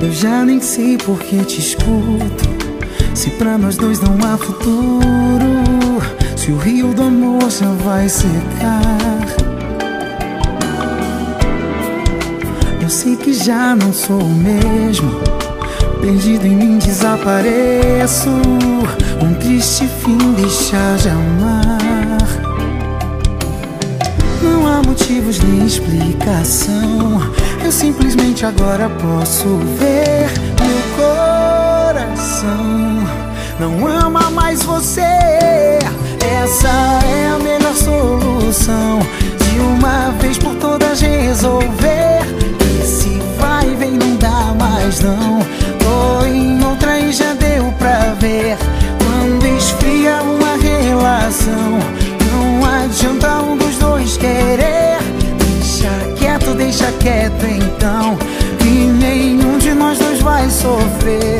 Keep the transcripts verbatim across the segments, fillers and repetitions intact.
Eu já nem sei por que te escuto, se pra nós dois não há futuro, se o rio do amor já vai secar. Eu sei que já não sou o mesmo, perdido em mim desapareço, um triste fim deixar de amar. Não há motivos nem explicação, eu simplesmente agora posso ver meu coração não ama mais você. Essa é a melhor solução, de uma vez por todas resolver. Esse vai e vem não dá mais não, tô em outra e já deu pra ver. Quando esfria uma relação, não adianta um dos dois querer. Deixa quieto, deixa quieto então, que nenhum de nós dois vai sofrer.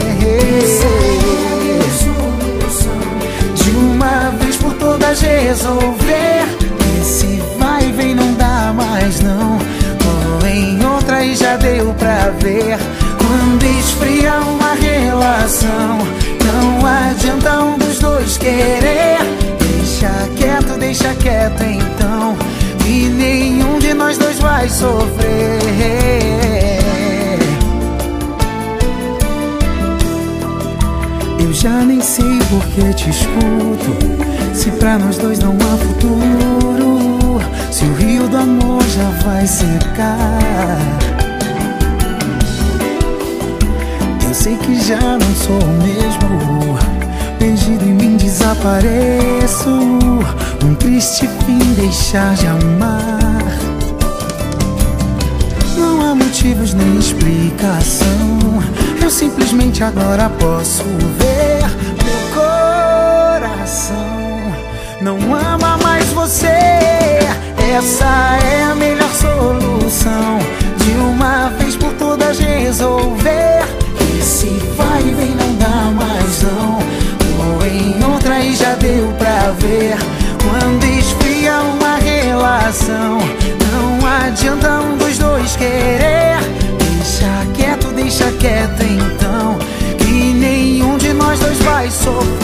De uma vez por todas resolver. Esse vai e vem não dá mais não, tô em outra e já deu pra ver. Quando esfria uma relação, não adianta um dos dois querer. Deixa quieto, deixa quieto então, e nenhum de nós dois vai sofrer. Eu já nem sei por que te escuto, se pra nós dois não há futuro, se o rio do amor já vai secar. Eu sei que já não sou o mesmo, perdido em mim desapareço, um triste fim deixar de amar. Não há motivos nem explicação, eu simplesmente agora posso ver meu coração não ama mais você. Essa é a melhor solução, de uma vez por todas resolver. Esse vai e vem não dá mais não, tô em outra e já deu pra ver. Quando esfria uma relação, não adianta um dos dois querer. Deixa quieto, deixa quieto então, que nenhum de nós dois vai sofrer.